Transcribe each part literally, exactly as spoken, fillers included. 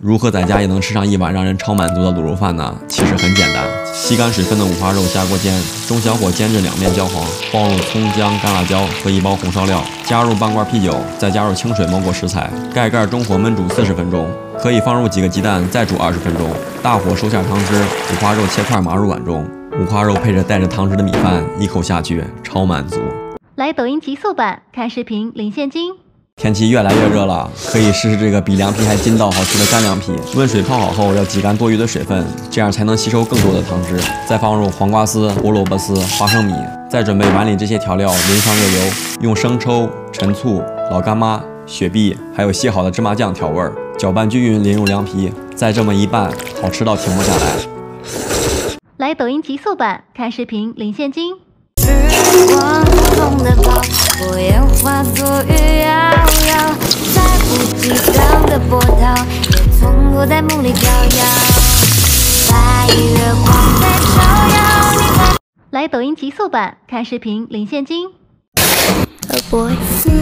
如何在家也能吃上一碗让人超满足的卤肉饭呢？其实很简单，吸干水分的五花肉下锅煎，中小火煎至两面焦黄，放入葱姜、干辣椒和一包红烧料，加入半罐啤酒，再加入清水焖过食材，盖盖中火焖煮四十分钟，可以放入几个鸡蛋，再煮二十分钟，大火收下汤汁，五花肉切块码入碗中，五花肉配着带着汤汁的米饭，一口下去超满足。 来抖音极速版看视频领现金。 天气越来越热了，可以试试这个比凉皮还筋道好吃的干凉皮。温水泡好后，要挤干多余的水分，这样才能吸收更多的汤汁。再放入黄瓜丝、胡萝卜丝、花生米，再准备碗里这些调料，淋上热油，用生抽、陈醋、老干妈、雪碧，还有卸好的芝麻酱调味儿，搅拌均匀，淋入凉皮，再这么一拌，好吃到停不下来。 来抖音极速版看视频领现金。 时光中的泡沫，烟花所欲摇摇，来不及等的波涛，也从不在梦里飘摇。白月光在照耀你在。 来抖音极速版看视频领现金。 Oh boy。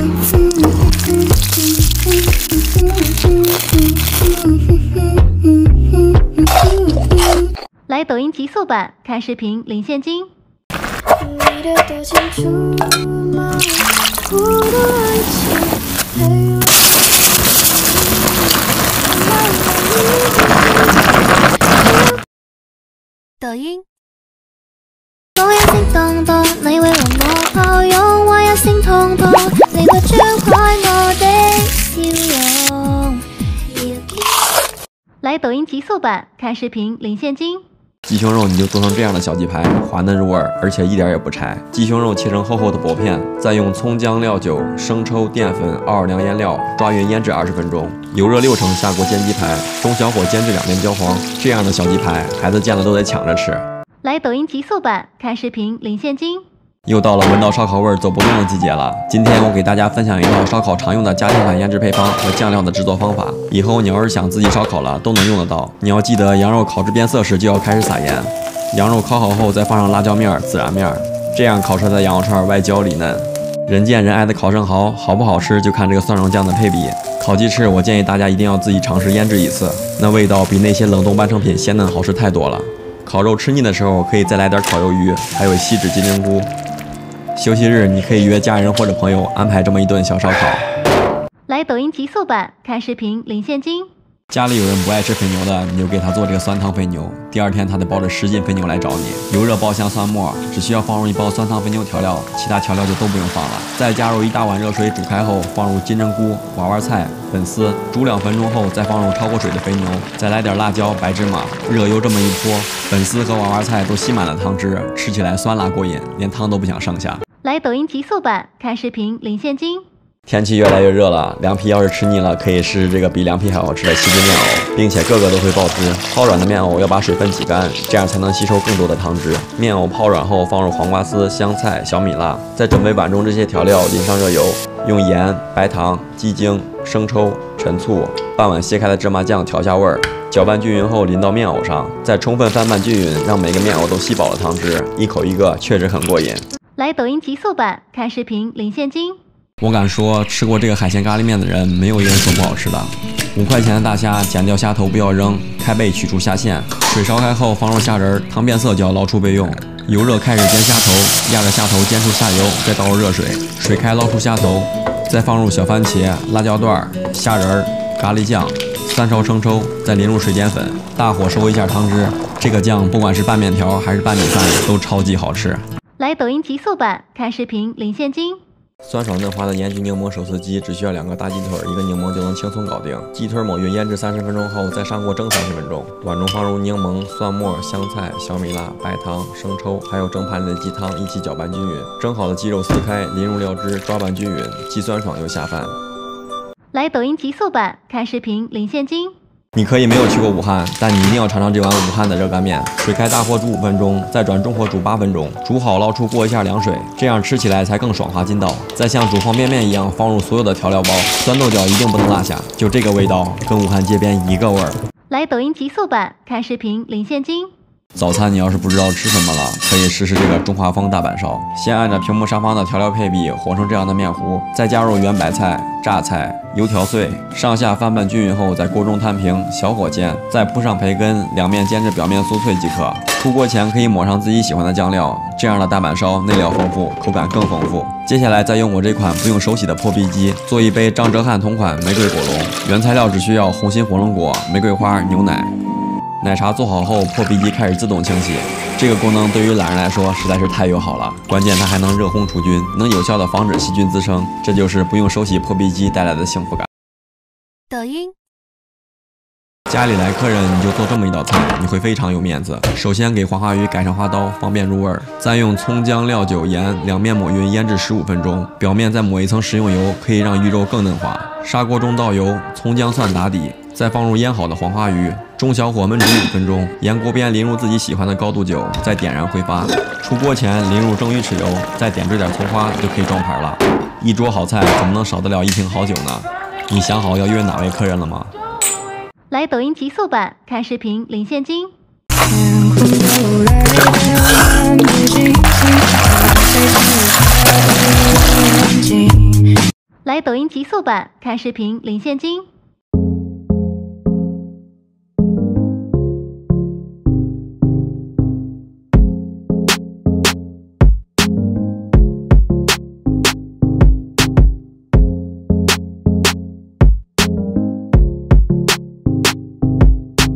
来抖音极速版看视频领现金。 你的多清楚吗？我的爱情陪我。抖音。我也心動到你為我抱擁，我也心痛到你會張開我的笑容。 來抖音極速版看視頻領現金。 雞胸肉你就做成這樣的小雞排，滑嫩入味，而且一點也不柴。雞胸肉切成厚厚的薄片，再用蔥薑料酒、生抽、澱粉、奧爾良醃料抓匀醃制二十分鐘，油熱六成下鍋煎雞排，中小火煎至兩面焦黃。這樣的小雞排，孩子見了都得搶着吃。 來抖音極速版看視頻領現金。 又到了聞到燒烤味走不動的季節了。今天我給大家分享一道燒烤常用的家庭版醃制配方和醬料的製作方法。以後你要是想自己燒烤了，都能用得到。你要記得羊肉烤至變色時就要開始撒鹽，羊肉烤好後再放上辣椒面、孜然面，這樣烤出來的羊肉串外焦裡嫩。人見人愛的烤生蠔，好不好吃就看這個蒜蓉醬的配比。烤雞翅我建議大家一定要自己嘗試醃制一次，那味道比那些冷凍半成品鮮嫩好吃太多了。烤肉吃膩的時候可以再來點烤魷魚，還有锡紙金針菇。休息日你可以約家人或者朋友安排這麼一頓小燒烤。 來抖音極速版看視頻領現金。 家裡有人不愛吃肥牛的，你就給他做這個酸湯肥牛，第二天他得抱着十斤肥牛來找你。油熱爆香蒜末，只需要放入一包酸湯肥牛調料，其他調料就都不用放了。再加入一大碗熱水煮開後，放入金針菇、娃娃菜、粉絲，煮兩分鐘後再放入焯過水的肥牛，再來點辣椒、白芝麻，熱油這麼一潑，粉絲和娃娃菜都吸滿了湯汁，吃起來酸辣過癮，連湯都不想剩下。 來抖音極速版看視頻領現金。 天氣越來越熱了，涼皮要是吃膩了，可以試試這個比涼皮還好吃的西汁麵藕，並且個個都會爆汁。泡軟的麵藕要把水分擠乾，這樣才能吸收更多的湯汁。麵藕泡軟後放入黃瓜絲、香菜、小米辣，再準備碗中這些調料，淋上熱油，用鹽、白糖、雞精、生抽、陳醋，半碗卸開的芝麻醬調下味兒，攪拌均勻後淋到麵藕上，再充分翻拌均勻，讓每個麵藕都吸飽了湯汁，一口一個，確實很過癮。 來抖音極速版看視頻領現金。 我敢說，吃過這個海鮮咖喱麵的人，沒有一人說不好吃的。五塊錢的大蝦，剪掉蝦頭不要扔，開背取出蝦線。水燒開後放入蝦仁，湯變色就要撈出備用。油熱開始煎蝦頭，壓着蝦頭煎出下油，再倒入熱水。水開撈出蝦頭，再放入小番茄、辣椒段、蝦仁、咖喱醬、三勺生抽，再淋入水澱粉，大火收一下湯汁。這個醬不管是拌麵條還是拌米飯，都超級好吃。 來抖音極速版看視頻領現金。 酸爽嫩滑的鹽焗檸檬手撕雞，只需要兩個大雞腿，一個檸檬就能輕鬆搞定。雞腿抹勻醃制三十分鐘後，再上鍋蒸三十分鐘。碗中放入檸檬、蒜末、香菜、小米辣、白糖、生抽，還有蒸盤裡的雞湯一起攪拌均勻。蒸好的雞肉撕開，淋入料汁，抓拌均勻，既酸爽又下飯。 來抖音極速版看視頻領現金。 你可以沒有去過武漢，但你一定要嘗嘗這碗武漢的熱乾麵。水開大火煮五分鐘，再轉中火煮八分鐘，煮好撈出過一下涼水，這樣吃起來才更爽滑筋道。再像煮方便麵一樣放入所有的調料包，酸豆角一定不能落下，就這個味道跟武漢街邊一個味兒。 來抖音極速版看視頻領現金。 早餐你要是不知道吃什么了，可以试试这个中华风大阪烧。先按照屏幕上方的调料配比和成这样的面糊，再加入圆白菜、榨菜、油条碎，上下翻拌均匀后，在锅中摊平，小火煎，再铺上培根，两面煎至表面酥脆即可。出锅前可以抹上自己喜欢的酱料，这样的大阪烧内料丰富，口感更丰富。接下来再用我这款不用手洗的破壁机做一杯张哲瀚同款玫瑰果龙，原材料只需要红心火龙果、玫瑰花、牛奶。奶茶做好后，破壁机开始自动清洗。这个功能对于懒人来说实在是太友好了，关键它还能热烘除菌，能有效的防止细菌滋生，这就是不用手洗破壁机带来的幸福感。 抖音。 家里来客人，你就做这么一道菜，你会非常有面子。首先给黄花鱼改上花刀，方便入味儿。再用葱姜料酒盐两面抹匀腌制十五分钟，表面再抹一层食用油，可以让鱼肉更嫩滑。砂锅中倒油，葱姜蒜打底，再放入腌好的黄花鱼，中小火焖煮五分钟。沿锅边淋入自己喜欢的高度酒，再点燃挥发。出锅前淋入蒸鱼豉油，再点缀点葱花，就可以装盘了。一桌好菜怎么能少得了一瓶好酒呢？你想好要约哪位客人了吗？ 来抖音极速版看视频领现金。来抖音极速版看视频领现金。